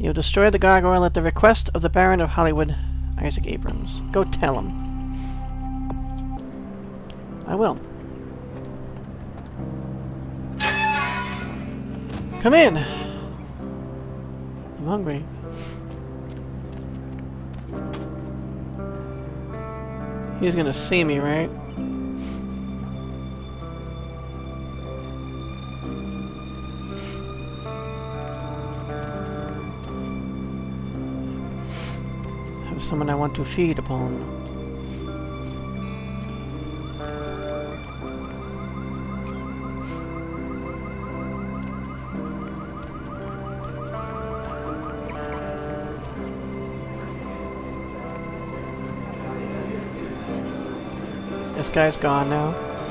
You destroyed the Gargoyle at the request of the Baron of Hollywood, Isaac Abrams. Go tell him. I will. Come in! I'm hungry. He's gonna see me, right? Have someone I want to feed upon. This guy's gone now.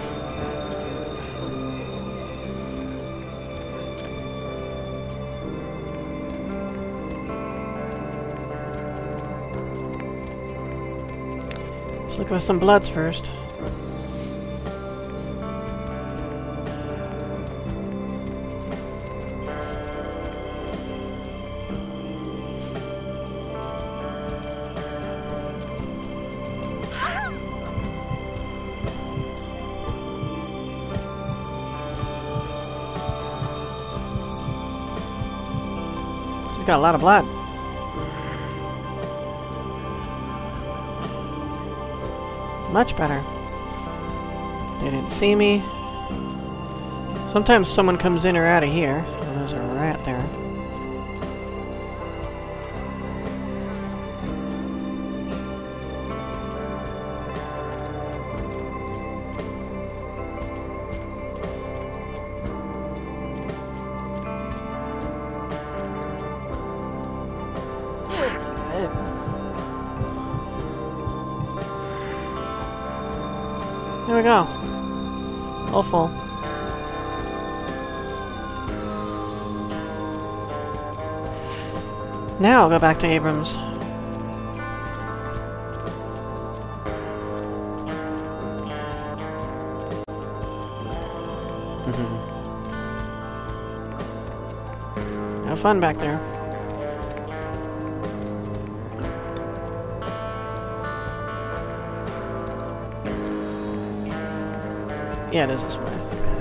Let's look for some bloods first. Got a lot of blood. Much better. They didn't see me. Sometimes someone comes in or out of here. Oh, there's a rat there. There we go. All full. Now I'll go back to Abrams. Have fun back there. Yeah, it is this way. Okay.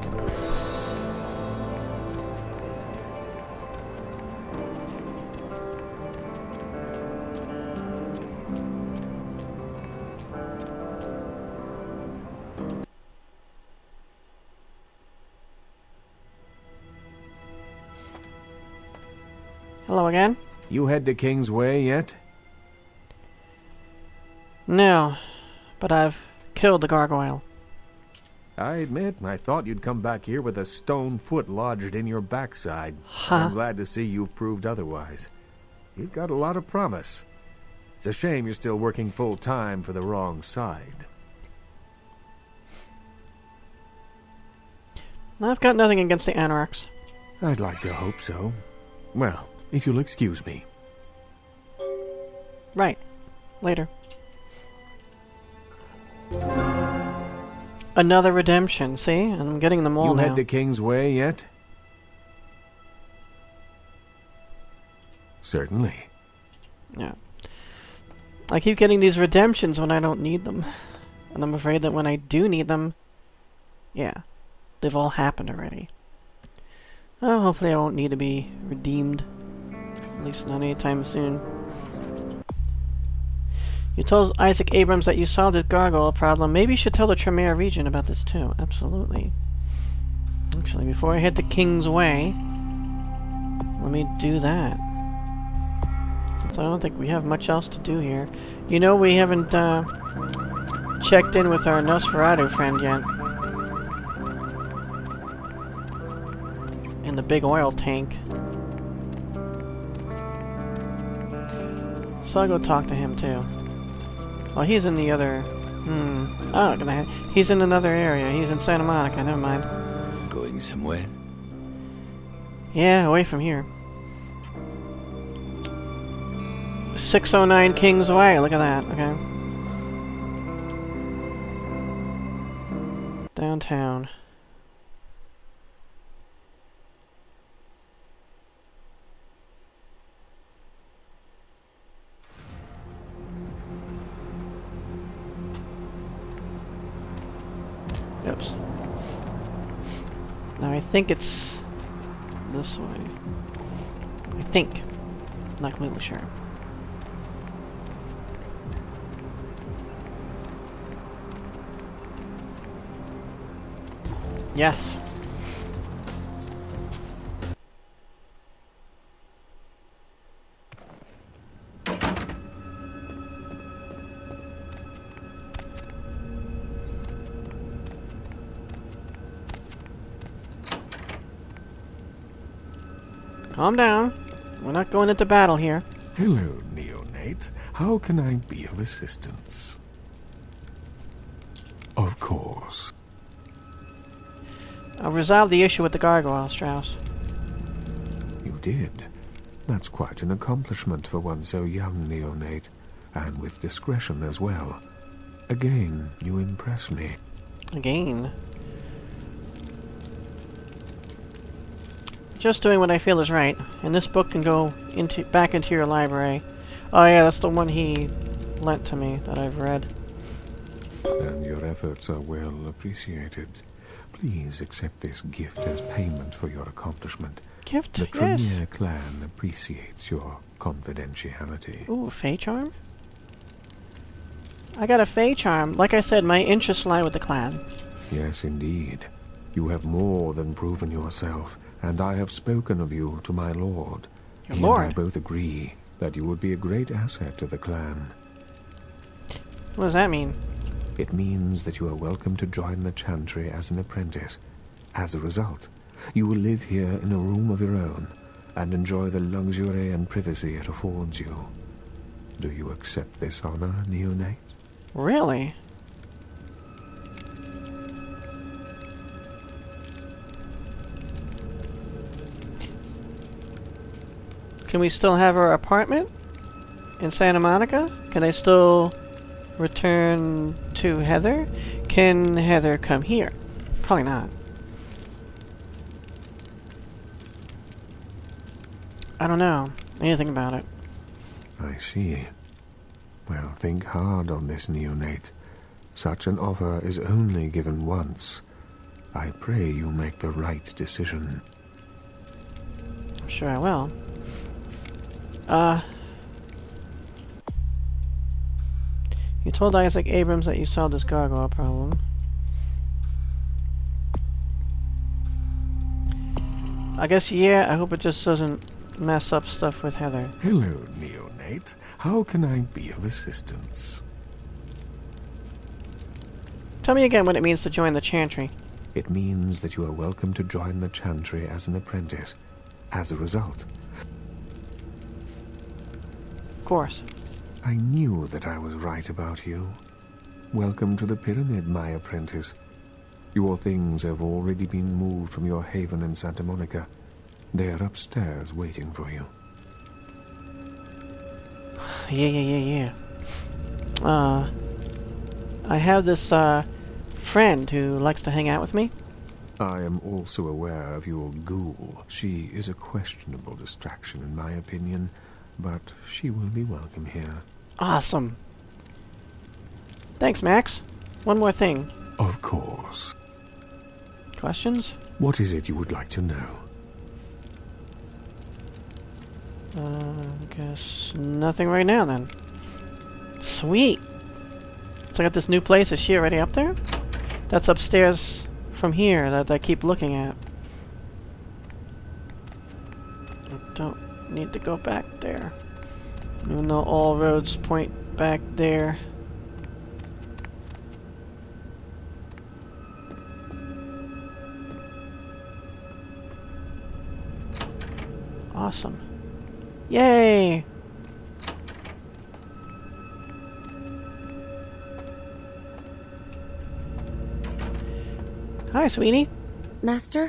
Hello again. You head to Kingsway yet? No, but I've killed the Gargoyle. I admit, I thought you'd come back here with a stone foot lodged in your backside. Huh? I'm glad to see you've proved otherwise. You've got a lot of promise. It's a shame you're still working full-time for the wrong side. I've got nothing against the Anarchs. I'd like to hope so. Well, if you'll excuse me. Right. Later. Another redemption, see? I'm getting them all now. You head to Kingsway yet? Certainly. Yeah. I keep getting these redemptions when I don't need them. And I'm afraid that when I do need them, yeah, they've all happened already. Oh, hopefully I won't need to be redeemed. At least not anytime soon. You told Isaac Abrams that you solved his Gargoyle problem. Maybe you should tell the Tremere region about this too. Absolutely. Actually, before I head to Kingsway, let me do that. Since I don't think we have much else to do here. You know, we haven't checked in with our Nosferatu friend yet. In the big oil tank. So I'll go talk to him too. Oh, he's in the other... Oh, he's in another area. He's in Santa Monica. Never mind. Going somewhere? Yeah, away from here. 609 Kingsway. Look at that. Okay. Downtown. I think it's this way. I think. Not completely sure. Yes. Calm down. We're not going into battle here. Hello, neonate. How can I be of assistance? Of course. I'll resolve the issue with the gargoyle, Strauss. You did. That's quite an accomplishment for one so young, neonate. And with discretion as well. Again, you impress me. Again? Just doing what I feel is right, and this book can go back into your library. Oh yeah, that's the one he lent to me that I've read. And your efforts are well appreciated. Please accept this gift as payment for your accomplishment. Gift? The Yes. Tremere clan appreciates your confidentiality. Ooh, Fey Charm? I got a Fey Charm. Like I said, my interests lie with the clan. Yes, indeed. You have more than proven yourself, and I have spoken of you to my lord. Your He lord? and I both agree that you would be a great asset to the clan. What does that mean? It means that you are welcome to join the Chantry as an apprentice. As a result, you will live here in a room of your own, and enjoy the luxury and privacy it affords you. Do you accept this honor, neonate? Really? Can we still have our apartment in Santa Monica? Can I still return to Heather? Can Heather come here? Probably not. I don't know anything about it. I see. Well, think hard on this, neonate. Such an offer is only given once. I pray you make the right decision. I'm sure I will. You told Isaac Abrams that you solved this gargoyle problem. I guess, yeah, I hope it just doesn't mess up stuff with Heather. Hello, neonate. How can I be of assistance? Tell me again what it means to join the Chantry. It means that you are welcome to join the Chantry as an apprentice. As a result, Of course. I knew that I was right about you. Welcome to the pyramid, my apprentice. Your things have already been moved from your haven in Santa Monica. They are upstairs waiting for you. Yeah. I have this, friend who likes to hang out with me. I am also aware of your ghoul. She is a questionable distraction in my opinion, but she will be welcome here. Awesome. Thanks, Max. One more thing. Of course. Questions? What is it you would like to know? Guess nothing right now, then. Sweet. So I got this new place. Is she already up there? That's upstairs from here that I keep looking at. I don't need to go back there. Even though all roads point back there. Awesome. Yay! Hi, sweetie. Master?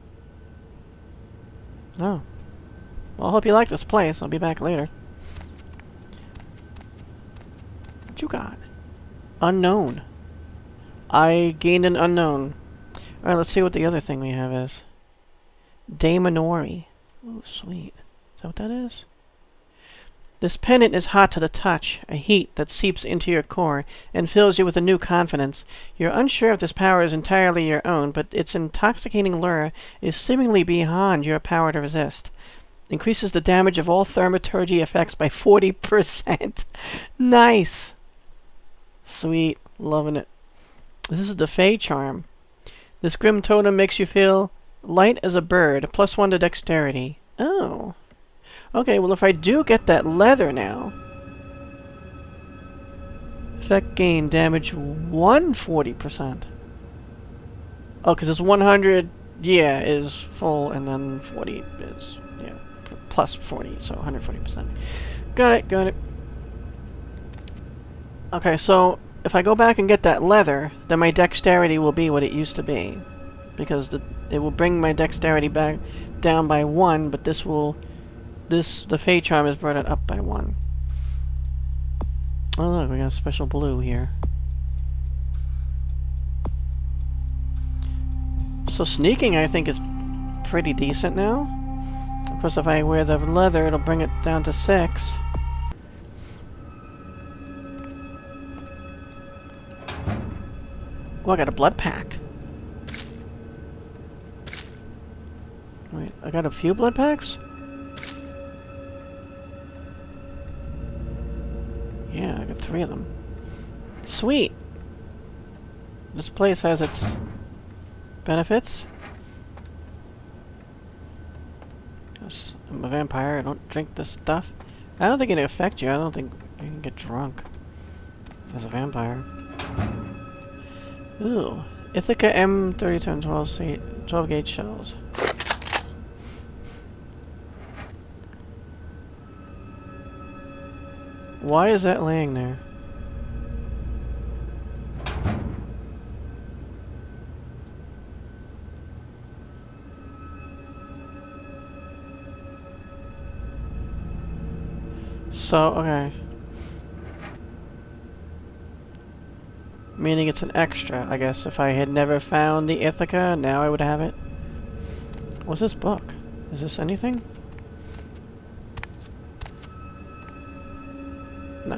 Oh. Well, I hope you like this place. I'll be back later. What you got? Unknown. I gained an unknown. Alright, let's see what the other thing we have is. Daemonori. Oh, sweet. Is that what that is? This pendant is hot to the touch, a heat that seeps into your core and fills you with a new confidence. You're unsure if this power is entirely your own, but its intoxicating lure is seemingly beyond your power to resist. Increases the damage of all thaumaturgy effects by 40%. Nice! Sweet. Loving it. This is the Fey Charm. This grim totem makes you feel light as a bird, +1 to dexterity. Oh. Okay, well if I do get that leather now... Effect gain, damage 140%. Oh, because it's 100, yeah, is full, and then 40 is, yeah, plus 40, so 140%. Got it, got it. Okay, so if I go back and get that leather, then my dexterity will be what it used to be. Because it will bring my dexterity back down by 1, but this will... the Fey Charm has brought it up by 1. Oh look, we got a special blue here. So sneaking, I think, is pretty decent now. Of course, if I wear the leather, it'll bring it down to 6. Oh, I got a blood pack. Wait, I got a few blood packs? Yeah, I got 3 of them. Sweet! This place has its benefits. Yes, I'm a vampire, I don't drink this stuff. I don't think it'll affect you, I don't think you can get drunk as a vampire. Ooh. Ithaca M32 12 gauge shells. Why is that laying there? So, okay. Meaning it's an extra, I guess. If I had never found the Ithaca, now I would have it. What's this book? Is this anything? No.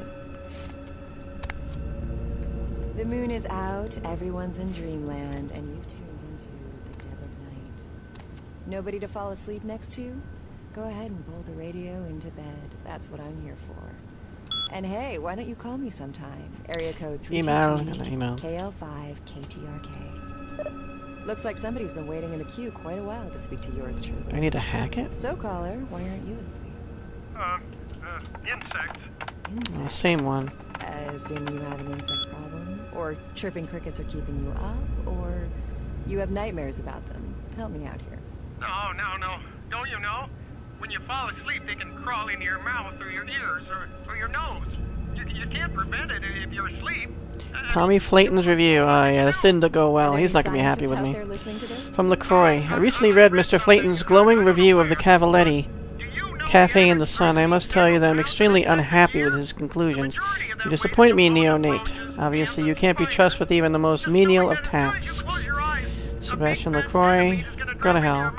The moon is out, everyone's in dreamland, and you've tuned into the dead of night. Nobody to fall asleep next to you? Go ahead and pull the radio into bed. That's what I'm here for. And hey, why don't you call me sometime? Area code 323 KL5 KTRK. Looks like somebody's been waiting in the queue quite a while to speak to yours truly. I need to hack it? So caller, why aren't you asleep? Insects. Insects? Same one. As in you have an insect problem? Or chirping crickets are keeping you up? Or you have nightmares about them? Help me out here. No. Don't you know? When you fall asleep, they can crawl into your mouth or your ears or your nose. You can't prevent it if you're asleep. Tommy Flayton's review. Oh yeah, this didn't go well. He's not going to be happy with me. From LaCroix. I recently read Mr. Flayton's glowing review of the Cavaletti Cafe in the Sun. I must tell you that I'm extremely unhappy with his conclusions. You disappoint me, neonate. Obviously, you can't be trusted with even the most menial of tasks. Sebastian LaCroix, go to hell.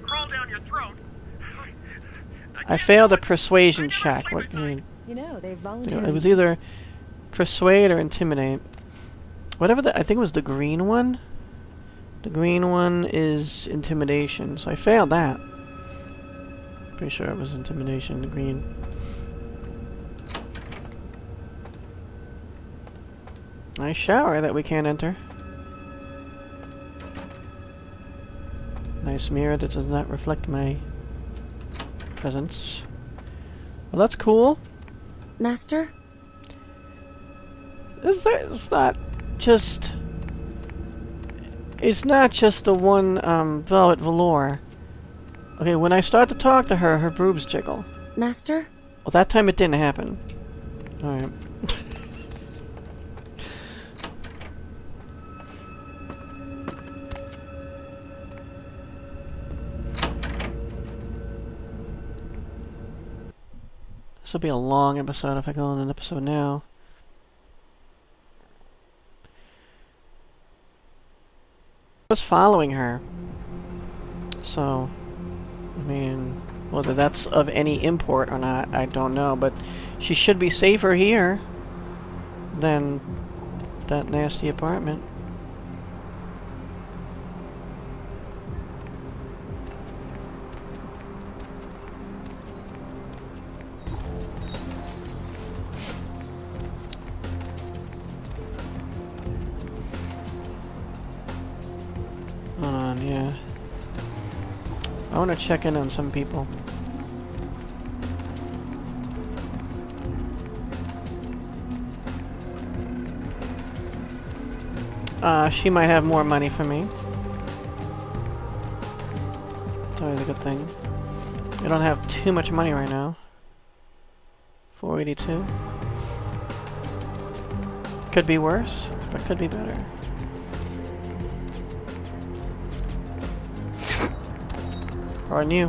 I failed a persuasion check. What? You know, they volunteered. It was either persuade or intimidate. Whatever I think it was the green one. The green one is intimidation, so I failed that. Pretty sure it was intimidation, the green. Nice shower that we can't enter. Nice mirror that does not reflect my presence. Well, that's cool. Master? It's not just... It's not just the one, velvet velour. Okay, when I start to talk to her, her boobs jiggle. Master? Well, that time it didn't happen. Alright. This will be a long episode if I go on an episode now. I was following her. So, I mean, Whether that's of any import or not, I don't know, but she should be safer here than that nasty apartment. Hold on, yeah. I want to check in on some people. She might have more money for me. It's always a good thing. I don't have too much money right now. 482. Could be worse, but could be better. Or new.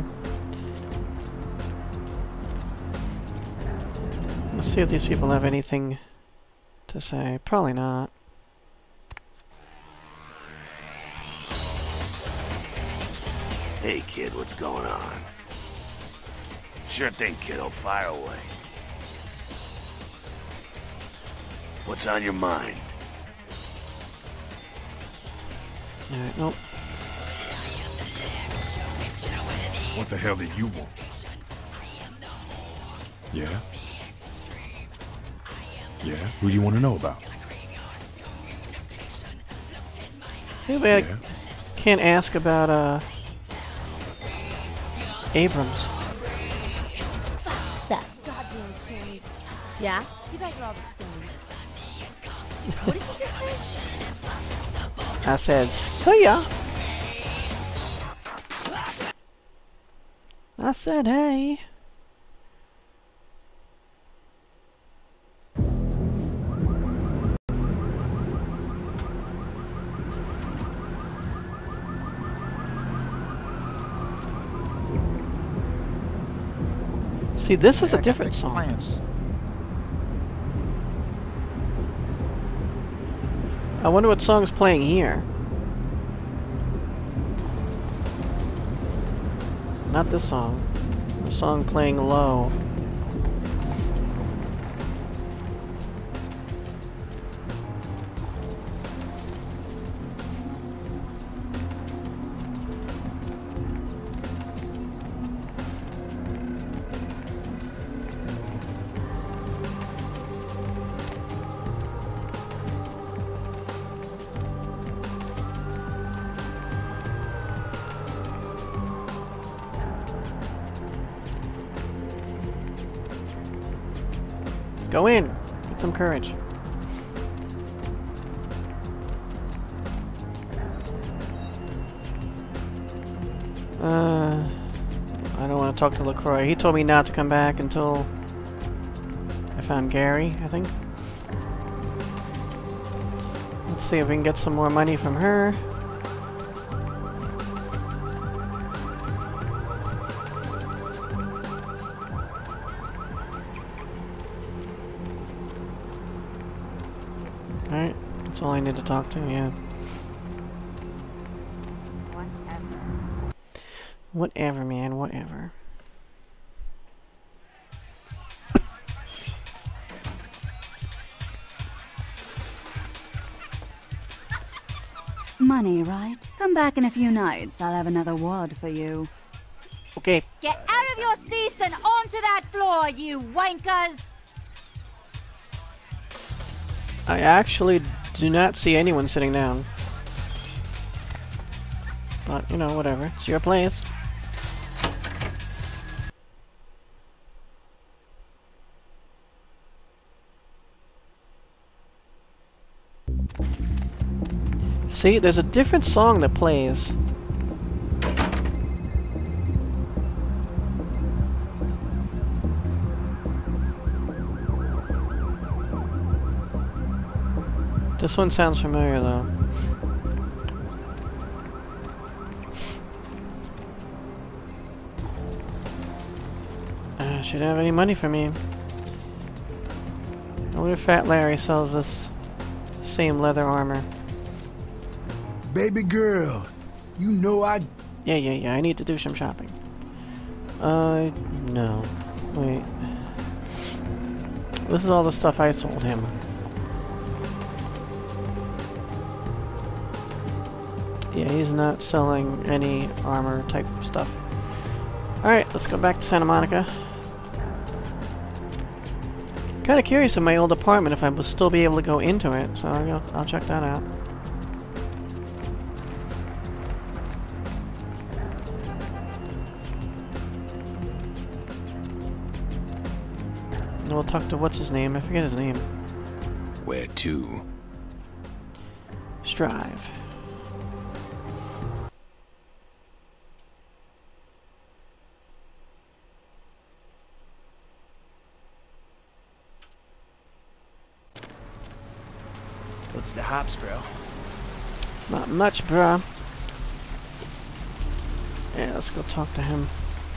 Let's see if these people have anything to say. Probably not. Hey kid, what's going on? Sure thing, kiddo, fire away. What's on your mind? Alright, nope. What the hell did you want? Yeah? Yeah? Who do you want to know about? Maybe I can't ask about, Abrams. What's up? Goddamn kids. Yeah? You guys are all the same. What did you just say? I said, see ya. I said, hey. See, this is a different song. I wonder what song's playing here. Not this song. The song playing low. Go in. Get some courage. I don't want to talk to LaCroix. He told me not to come back until I found Gary, I think. Let's see if we can get some more money from her. Alright, that's all I need to talk to, yeah. Whatever, man, whatever. Money, right? Come back in a few nights. I'll have another wad for you. Okay. Get out of your seats and onto that floor, you wankers! I actually do not see anyone sitting down. But, you know, whatever. It's your place. See, there's a different song that plays. This one sounds familiar, though. Should have any money for me. I wonder if Fat Larry sells this same leather armor. Baby girl, you know I... Yeah, I need to do some shopping. No. Wait. This is all the stuff I sold him. Yeah, he's not selling any armor type stuff. Alright, let's go back to Santa Monica. Kind of curious in my old apartment if I will still be able to go into it, so I'll check that out. And we'll talk to what's his name? I forget his name. Where to? Strive. What's the hops, bro? Not much, bruh. Yeah, let's go talk to him.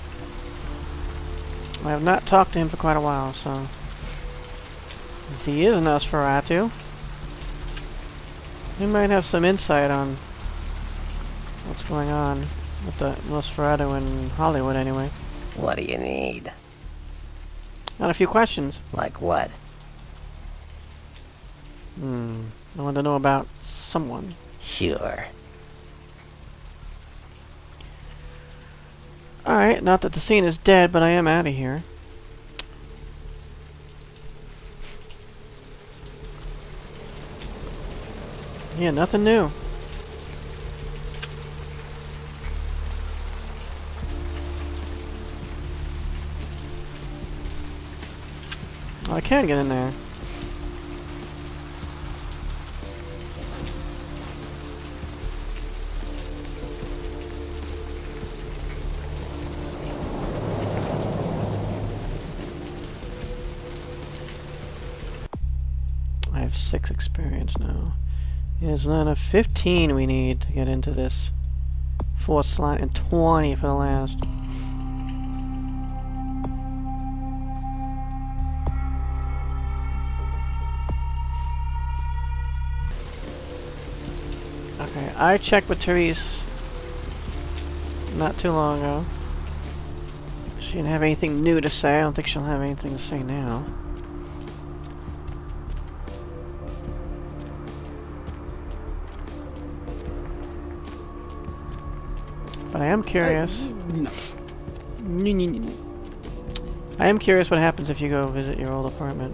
I have not talked to him for quite a while, so... Since he is Nosferatu, he might have some insight on what's going on with the Nosferatu in Hollywood, anyway. What do you need? Got a few questions. Like what? I want to know about someone. Sure. Alright, not that the scene is dead, but I am out of here. Yeah, nothing new. Oh, I can get in there. I have 6 experience now. There's not enough. 15 we need to get into this 4th slot and 20 for the last. Okay, I checked with Therese not too long ago. She didn't have anything new to say. I don't think she'll have anything to say now. But I am curious. I am curious what happens if you go visit your old apartment.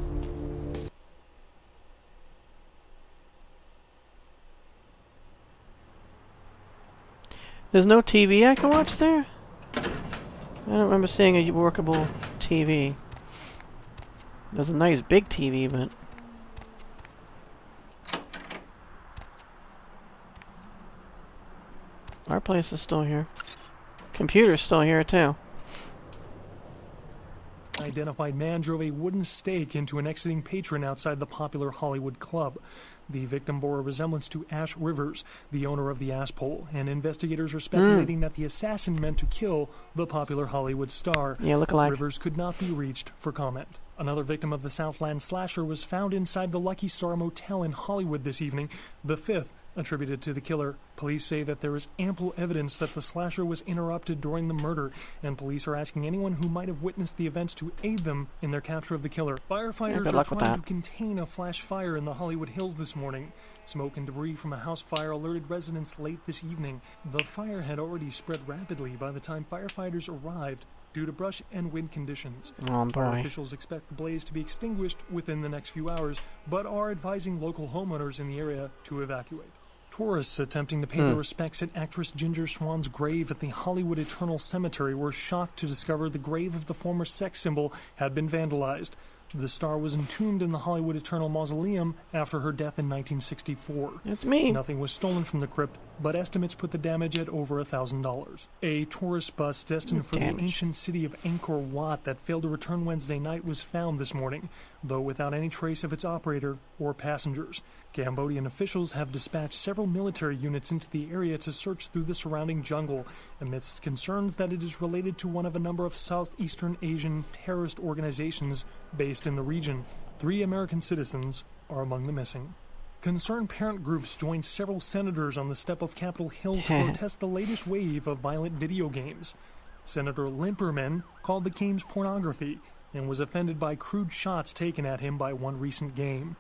There's no TV I can watch there? I don't remember seeing a workable TV. There's a nice big TV, but... Our place is still here. Computer's still here, too. Identified man drove a wooden stake into an exiting patron outside the popular Hollywood club. The victim bore a resemblance to Ash Rivers, the owner of the Ass Pole, and investigators are speculating that the assassin meant to kill the popular Hollywood star. Yeah, look alike. Rivers could not be reached for comment. Another victim of the Southland slasher was found inside the Lucky Star Motel in Hollywood this evening, the 5th attributed to the killer. Police say that there is ample evidence that the slasher was interrupted during the murder, and police are asking anyone who might have witnessed the events to aid them in their capture of the killer. Firefighters are trying to contain a flash fire in the Hollywood Hills this morning. Smoke and debris from a house fire alerted residents late this evening. The fire had already spread rapidly by the time firefighters arrived due to brush and wind conditions. Fire officials expect the blaze to be extinguished within the next few hours, but are advising local homeowners in the area to evacuate. Tourists attempting to pay their respects at actress Ginger Swan's grave at the Hollywood Eternal Cemetery were shocked to discover the grave of the former sex symbol had been vandalized. The star was entombed in the Hollywood Eternal Mausoleum after her death in 1964. That's me. Nothing was stolen from the crypt, but estimates put the damage at over $1,000. A tourist bus destined for the ancient city of Angkor Wat that failed to return Wednesday night was found this morning, though without any trace of its operator or passengers. Cambodian officials have dispatched several military units into the area to search through the surrounding jungle, amidst concerns that it is related to one of a number of Southeastern Asian terrorist organizations based in the region. 3 American citizens are among the missing. Concerned parent groups joined several senators on the step of Capitol Hill to protest the latest wave of violent video games. Senator Limperman called the games pornography and was offended by crude shots taken at him by one recent game.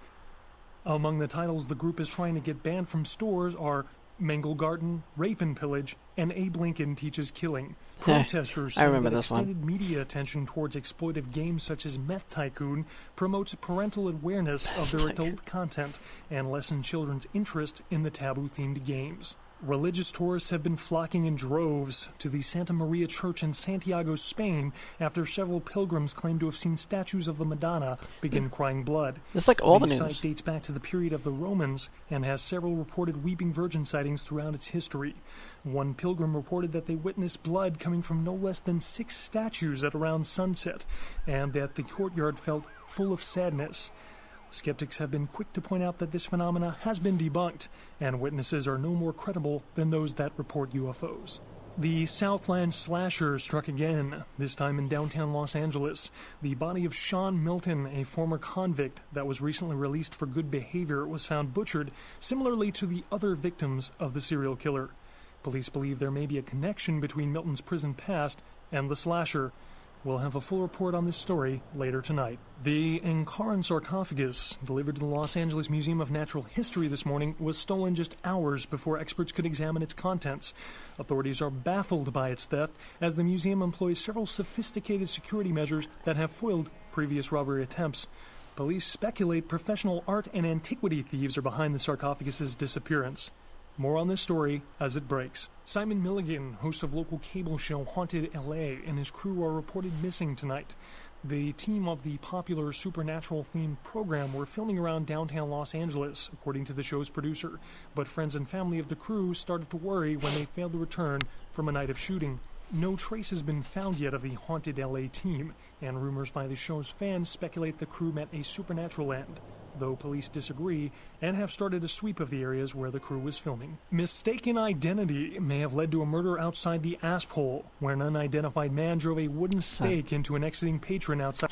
Among the titles the group is trying to get banned from stores are Mangelgarten, Rape and Pillage, and Abe Lincoln Teaches Killing. Protesters say that extended media attention towards exploitive games such as Meth Tycoon promotes parental awareness of their adult content and lessens children's interest in the taboo-themed games. Religious tourists have been flocking in droves to the Santa Maria Church in Santiago, Spain, after several pilgrims claim to have seen statues of the Madonna begin crying blood. It's like all the news. The site dates back to the period of the Romans and has several reported Weeping Virgin sightings throughout its history. One pilgrim reported that they witnessed blood coming from no less than 6 statues at around sunset, and that the courtyard felt full of sadness. Skeptics have been quick to point out that this phenomena has been debunked, and witnesses are no more credible than those that report UFOs. The Southland slasher struck again, this time in downtown Los Angeles. The body of Sean Milton, a former convict that was recently released for good behavior, was found butchered, similarly to the other victims of the serial killer. Police believe there may be a connection between Milton's prison past and the slasher. We'll have a full report on this story later tonight. The Encaran sarcophagus, delivered to the Los Angeles Museum of Natural History this morning, was stolen just hours before experts could examine its contents. Authorities are baffled by its theft, as the museum employs several sophisticated security measures that have foiled previous robbery attempts. Police speculate professional art and antiquity thieves are behind the sarcophagus's disappearance. More on this story as it breaks. Simon Milligan, host of local cable show Haunted LA, and his crew are reported missing tonight. The team of the popular supernatural-themed program were filming around downtown Los Angeles, according to the show's producer, but friends and family of the crew started to worry when they failed to return from a night of shooting. No trace has been found yet of the Haunted LA team, and rumors by the show's fans speculate the crew met a supernatural end, though police disagree and have started a sweep of the areas where the crew was filming. Mistaken identity may have led to a murder outside the Asp Hole, where an unidentified man drove a wooden stake into an exiting patron outside.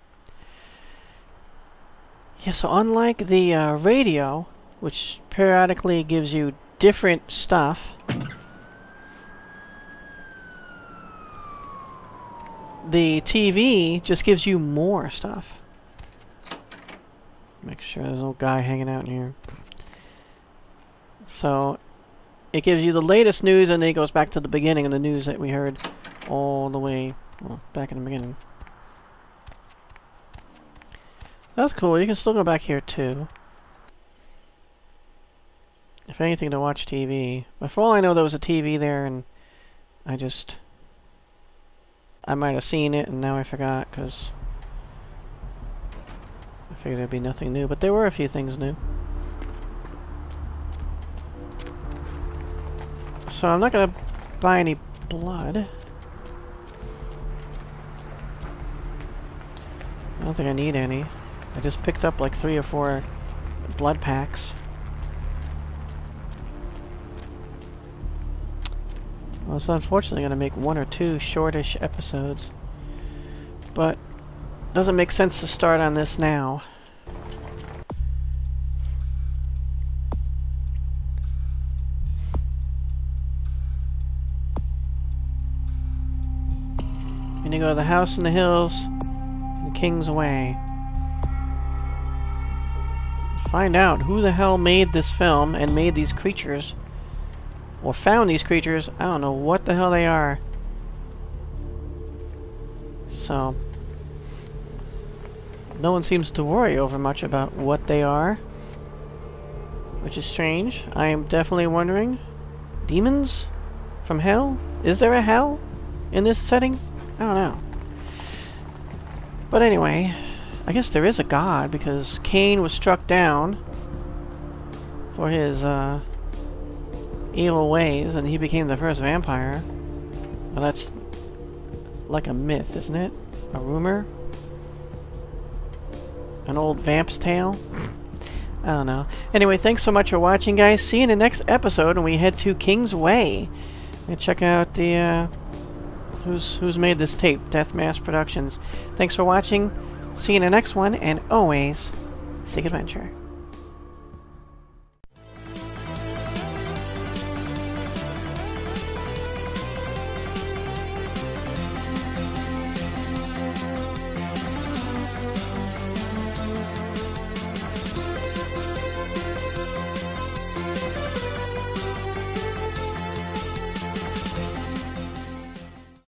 Yeah, so unlike the radio, which periodically gives you different stuff, the TV just gives you more stuff. Make sure there's no guy hanging out in here. So, it gives you the latest news, and then it goes back to the beginning of the news that we heard all the way, well, back in the beginning. That's cool. You can still go back here, too. If anything, to watch TV. But for all I know, there was a TV there, and I might have seen it, and now I forgot, because I figured there'd be nothing new, but there were a few things new. So I'm not gonna buy any blood. I don't think I need any. I just picked up like 3 or 4 blood packs. Well, it's unfortunately gonna make 1 or 2 shortish episodes. But doesn't make sense to start on this now. I'm gonna go to the house in the hills, the King's Way. Find out who the hell made this film and made these creatures. Or found these creatures. I don't know what the hell they are. So, no one seems to worry over much about what they are, which is strange. I am definitely wondering, demons from hell? Is there a hell in this setting? I don't know. But anyway, I guess there is a god, because Cain was struck down for his evil ways, and he became the first vampire. Well, that's like a myth, isn't it? A rumor? An old vamp's tale? I don't know. Anyway, thanks so much for watching, guys. See you in the next episode when we head to King's Way. And check out the, who's made this tape, Death Mass Productions. Thanks for watching. See you in the next one, and always seek adventure.